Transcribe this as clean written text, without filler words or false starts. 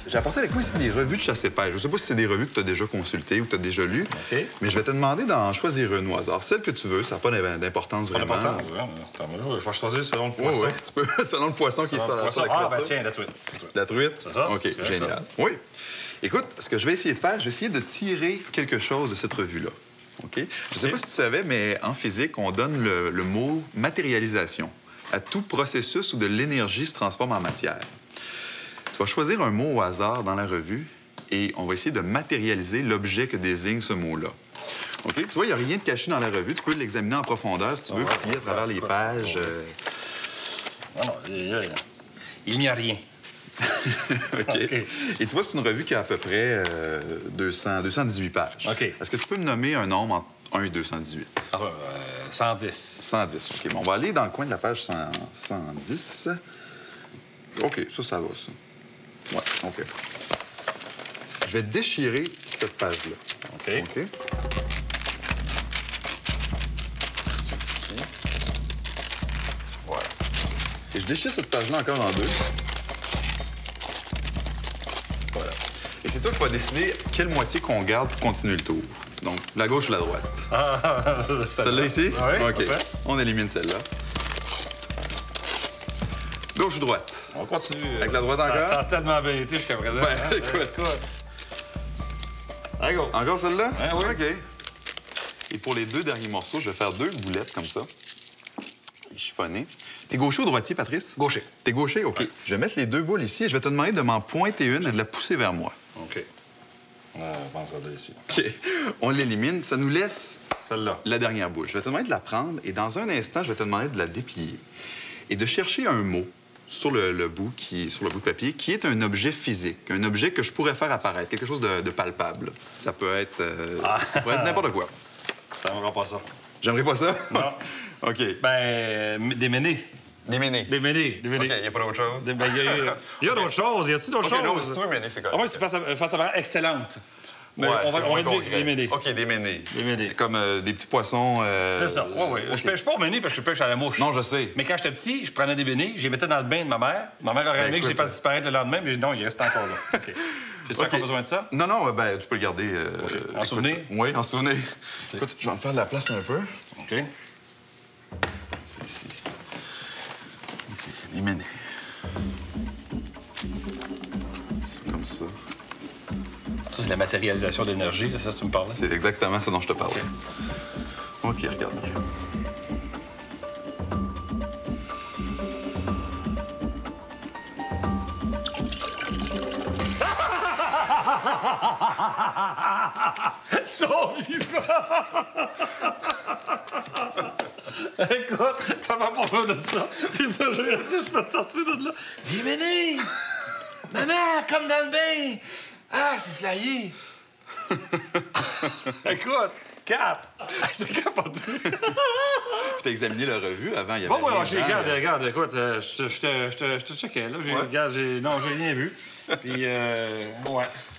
J'ai apporté avec moi ici des revues de chasse et pêche. Je ne sais pas si c'est des revues que tu as déjà consultées ou que tu as déjà lues, mais je vais te demander d'en choisir une au hasard. Celle que tu veux, ça n'a pas d'importance vraiment. Je vais choisir selon le poisson. Oui, tu peux, selon le poisson qui est sur la couverture. Ah, ben tiens, la truite. La truite? C'est ça? OK, génial. Oui. Écoute, ce que je vais essayer de faire, je vais essayer de tirer quelque chose de cette revue-là. OK? Je ne sais pas si tu savais, mais en physique, on donne le mot matérialisation à tout processus où de l'énergie se transforme en matière. Tu vas choisir un mot au hasard dans la revue et on va essayer de matérialiser l'objet que désigne ce mot-là. OK? Tu vois, il n'y a rien de caché dans la revue. Tu peux l'examiner en profondeur si tu veux, fouiller à travers les pages. Non, il n'y a rien. OK. Et tu vois, c'est une revue qui a à peu près 218 pages. OK. Est-ce que tu peux me nommer un nombre entre 1 et 218? 110. 110. OK. Bon, on va aller dans le coin de la page 110. OK, ça va, ça. Ouais, OK. Je vais déchirer cette page-là. OK. OK. Ici. Voilà. Et je déchire cette page-là encore en deux. Voilà. Et c'est toi qui vas décider quelle moitié qu'on garde pour continuer le tour. Donc, la gauche ou la droite? Celle-là ici? Oui, OK. parfait. On élimine celle-là. Gauche ou droite? On continue. Avec la droite encore? Ça a tellement bien été jusqu'à présent. Ouais, hein? écoute. Allez, go. Encore celle-là? Hein, oui. OK. Et pour les deux derniers morceaux, je vais faire deux boulettes comme ça. Chiffonnées. T'es gaucher ou droitier, Patrice? Gaucher. T'es gaucher? OK. Ouais. Je vais mettre les deux boules ici et je vais te demander de m'en pointer une et de la pousser vers moi. OK. On pense ça ici. OK. On l'élimine. Ça nous laisse celle-là. La dernière boule. Je vais te demander de la prendre et dans un instant, je vais te demander de la déplier et de chercher un mot sur le bout de papier qui est un objet physique, un objet que je pourrais faire apparaître, quelque chose de palpable. Ça peut être n'importe quoi. J'aimerais pas ça. J'aimerais pas ça? Non. OK. Ben, des ménés. Des ménés. Des ménés. OK, il n'y a pas d'autre chose? Ben, il y a d'autres choses. Y a-tu d'autres choses? Non, si tu veux méné, c'est correct. Moi, c'est face à excellente. Mais ouais, on va mettre des ménés. OK, des ménés. Des ménés. Comme des petits poissons. C'est ça, oui. Okay. Je pêche pas aux ménés parce que je pêche à la mouche. Non, je sais. Mais quand j'étais petit, je prenais des ménés, je les mettais dans le bain de ma mère. Ma mère aurait aimé que je les fasse disparaître le lendemain, mais non, il restait encore là. OK. J'ai-tu encore besoin de ça? Non, non, ben, tu peux le garder. En souvenir? Oui, en souvenir. Écoute, je vais en faire de la place un peu. OK. C'est ici. OK, les ménés. C'est comme ça. Ça, c'est la matérialisation d'énergie, c'est ça que tu me parlais? C'est exactement ça dont je te parlais. OK, regarde bien. Son vivant! Écoute, t'as pas peur de ça. C'est ça, j'ai réussi, je peux te sortir de là. Les ménés! Maman, comme dans le bain! Ah, c'est flyé! Écoute, Cap! C'est capoté! Puis t'as examiné la revue avant, il y avait bon, rien, regarde, écoute, je te checkais, là. Non, j'ai rien vu. Puis, ouais.